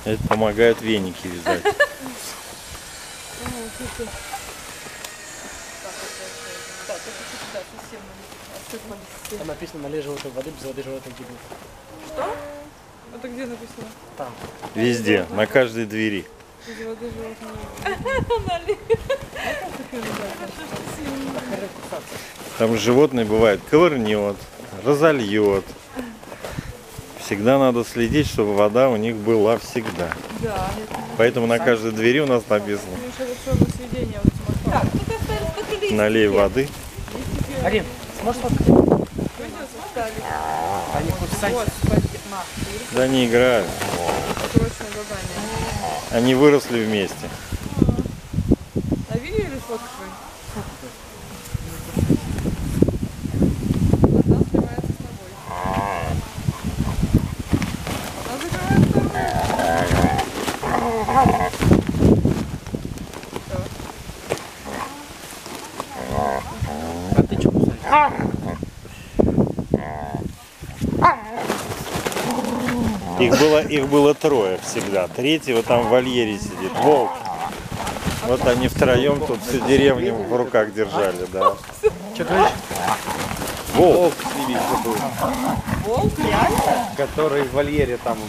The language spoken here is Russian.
Это помогают веники вязать. Там написано налей животой воды, без воды живота гибнет. Что? Это где написано? Там. Везде, на каждой двери. Без воды животное. Там животное бывает ковырнет, разольет. Всегда надо следить, чтобы вода у них была всегда. Да. Поэтому на каждой двери у нас написано: налей воды. Арин, сможешь фоткать? Они кусать. Да не играют. Срочное задание. Они выросли вместе. На видео или фоткой? Одна сливается с тобой. Одна закрывается с тобой. А ты что кусаешь? Их было трое всегда. Третьего там в вольере сидит. Волк. Вот они втроем тут всю деревню в руках держали, да. Что говоришь? Волк. Волк с ними был, Волк, реально? который в вольере там